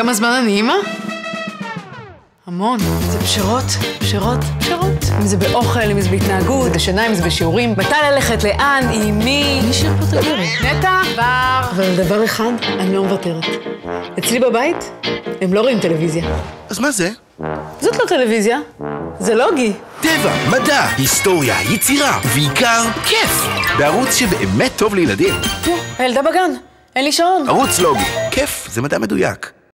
כמה זמן אני אימא? המון. זה פשרות, פשרות, פשרות. אם זה באוכל, אם זה בהתנהגות, זה בשינה, אם זה בשיעורים. מתי ללכת, לאן, עם מי? מי שיר פה תגירי? נטע, בר. אבל על דבר אחד, אני לא מוותרת. אצלי בבית, הם לא רואים טלוויזיה. אז מה זה? זאת לא טלוויזיה, זה לוגי. טבע, מדע, היסטוריה, יצירה, ובעיקר כיף. בערוץ שבאמת טוב לילדים. הילדה בגן, אין לי שעון. ערוץ לוגי, כיף, זה מדע מדויק.